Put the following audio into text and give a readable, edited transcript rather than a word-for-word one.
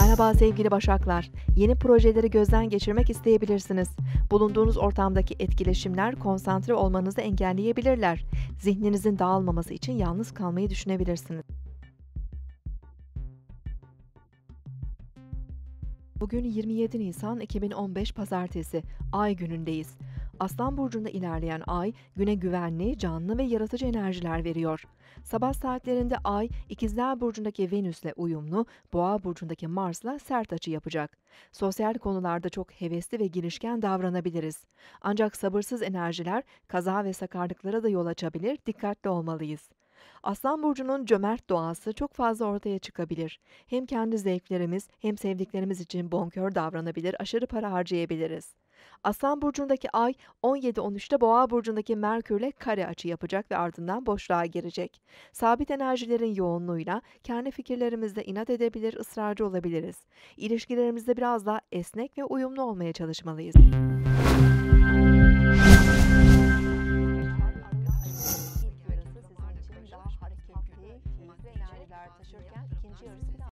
Merhaba sevgili Başaklar. Yeni projeleri gözden geçirmek isteyebilirsiniz. Bulunduğunuz ortamdaki etkileşimler konsantre olmanızı engelleyebilirler. Zihninizin dağılmaması için yalnız kalmayı düşünebilirsiniz. Bugün 27 Nisan 2015 Pazartesi, Ay günündeyiz. Aslan burcunda ilerleyen Ay, güne güvenli, canlı ve yaratıcı enerjiler veriyor. Sabah saatlerinde Ay, İkizler burcundaki Venüs'le uyumlu, Boğa burcundaki Mars'la sert açı yapacak. Sosyal konularda çok hevesli ve girişken davranabiliriz. Ancak sabırsız enerjiler kaza ve sakarlıklara da yol açabilir, dikkatli olmalıyız. Aslan burcunun cömert doğası çok fazla ortaya çıkabilir. Hem kendi zevklerimiz hem sevdiklerimiz için bonkör davranabilir, aşırı para harcayabiliriz. Aslan burcundaki Ay 17-13'te Boğa burcundaki Merkürle kare açı yapacak ve ardından boşluğa girecek. Sabit enerjilerin yoğunluğuyla kendi fikirlerimizde inat edebilir, ısrarcı olabiliriz. İlişkilerimizde biraz daha esnek ve uyumlu olmaya çalışmalıyız. İlk yarısı sizin için daha hareketli, keyifli enerjiler taşırken ikinci yarısı